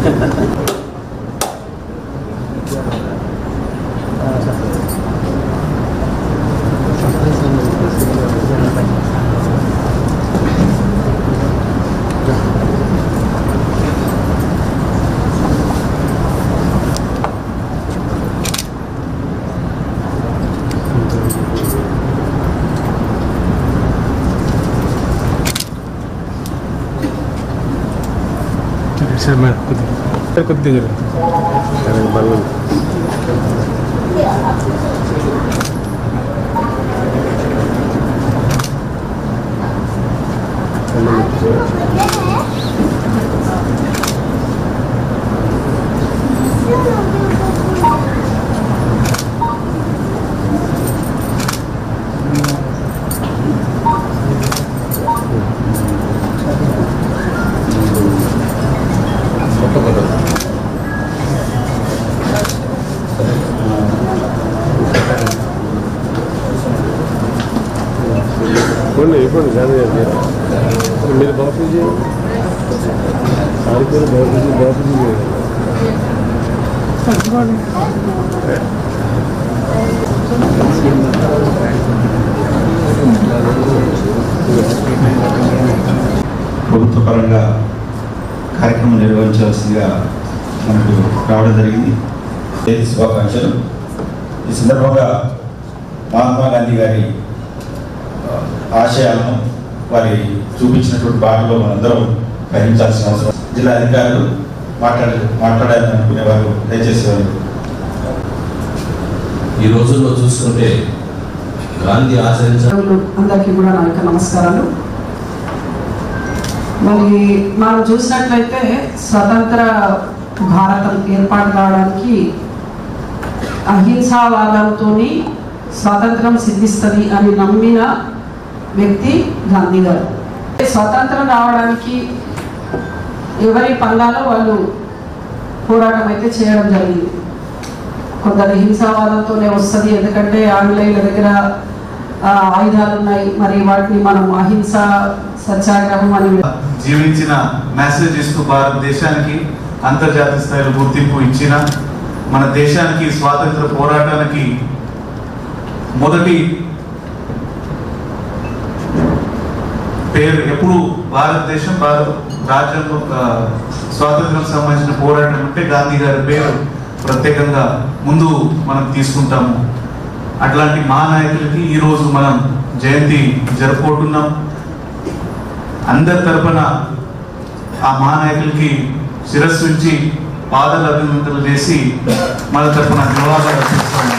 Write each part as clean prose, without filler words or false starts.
కొద్దిగా ఇవ్వండి కానీ మీరు బాపూజీ సారీ బాపూజీ ప్రభుత్వ పరంగా కార్యక్రమం నిర్వహించవలసిందిగా మనకు రావడం జరిగింది. శుభాకాంక్షలు. ఈ సందర్భంగా మహాత్మా గాంధీ గారి ఆశయాలను వారి చూపించినటువంటి బాటలో మనందరం గ్రహించాల్సిన అవసరం. జిల్లా అధికారులు మాట్లాడాలని అనుకునేవారు దయచేసి ఈ రోజుల్లో చూస్తుంటే గాంధీ ఆచరించారు. అందరికీ కూడా నా యొక్క నమస్కారాలు. మరి మనం చూసినట్లయితే స్వతంత్ర భారతం ఏర్పాటు కావడానికి అహింసావాదంతో స్వాతంత్రం సిద్ధిస్తుంది అని నమ్మిన వ్యక్తి గాంధీ గారు. స్వాతంత్రం రావడానికి ఎవరి పండాలో వాళ్ళు పోరాటం అయితే చేయడం జరిగింది. కొందరు హింసావాదంతోనే వస్తుంది, ఎందుకంటే ఆంగ్లేయుల దగ్గర ఆయుధాలు ఉన్నాయి, మరి వాటిని మనం అహింస సత్యాగ్రహం అని జీవించిన మెసేజ్ ఇస్తూ భారతదేశానికి అంతర్జాతీయ స్థాయిలో గుర్తింపు ఇచ్చిన మన దేశానికి స్వాతంత్ర పోరాటానికి మొదటి పేరు ఎప్పుడు భారతదేశం రాజ్యాంగ స్వాతంత్రం సంబంధించిన పోరాటం అంటే గాంధీ గారి పేరు ప్రత్యేకంగా ముందు మనం తీసుకుంటాము. అట్లాంటి మహానాయకులకి ఈరోజు మనం జయంతి జరుపుకుంటున్నాం. అందరి తరపున ఆ మహానాయకులకి శిరస్సు ఉంచి పాదాల అభినందనలు చేసి మన తరపున జవాబాలు అర్పిస్తాము.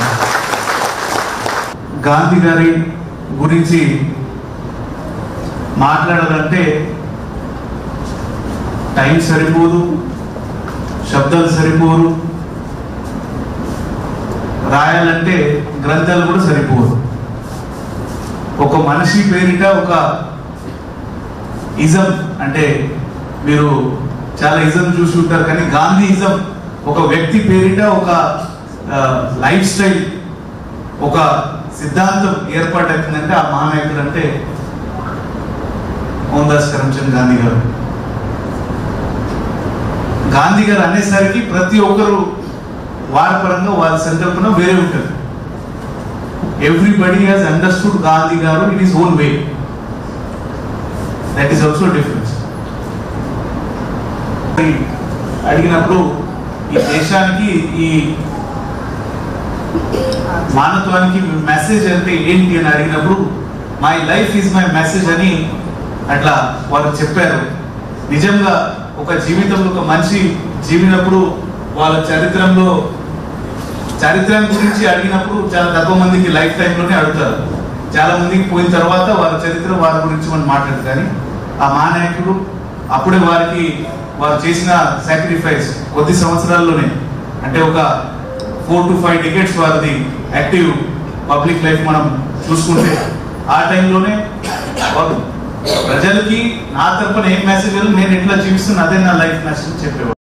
గాంధీ గారి గురించి మాట్లాడాలంటే టైం సరిపోదు, శబ్దాలు సరిపోరు, రాయాలంటే గ్రంథాలు కూడా సరిపోదు. ఒక మనిషి పేరిట ఒక ఇజం, అంటే మీరు చాలా ఇజం చూసి ఉంటారు, కానీ గాంధీ ఇజం ఒక వ్యక్తి పేరిట ఒక లైఫ్ స్టైల్, ఒక సిద్ధాంతం ఏర్పాటవుతుందంటే ఆ మహానాయకుడు అంటే మోహన్దాస్ కరమ్చంద్ గాంధీ గారు. గాంధీ గారు అనేసరికి ప్రతి ఒక్కరు వారి పరంగా వారి సంకల్పన వేరే ఉంటుంది. Everybody has understood Gandhi garu in his own way. That is also difference. అడిగినప్పుడు ఈ దేశానికి, ఈ మానవత్వానికి మెసేజ్ అంటే ఏంటి అని అడిగినప్పుడు my life is my message అని అట్లా వారు చెప్పారు. నిజంగా ఒక జీవితంలో ఒక మనిషి జీవినప్పుడు వాళ్ళ చరిత్ర గురించి అడిగినప్పుడు చాలా తక్కువ మందికి లైఫ్ టైంలోనే అడుగుతారు. చాలా మందికి పోయిన తర్వాత వారి చరిత్ర వారి గురించి మనం మాట్లాడదు. కానీ ఆ మహానాయకుడు అప్పుడే వారు చేసిన సాక్రిఫైస్ కొద్ది సంవత్సరాల్లోనే, అంటే ఒక 4 to 5 decades వారిది యాక్టివ్ పబ్లిక్ లైఫ్ మనం చూసుకుంటే ఆ టైంలోనే వారు ప్రజలకి నా తరపున ఏం మెసేజ్, నేను ఎట్లా జీవిస్తున్నా అదే నా లైఫ్ మెసేజ్ చెప్పేవారు.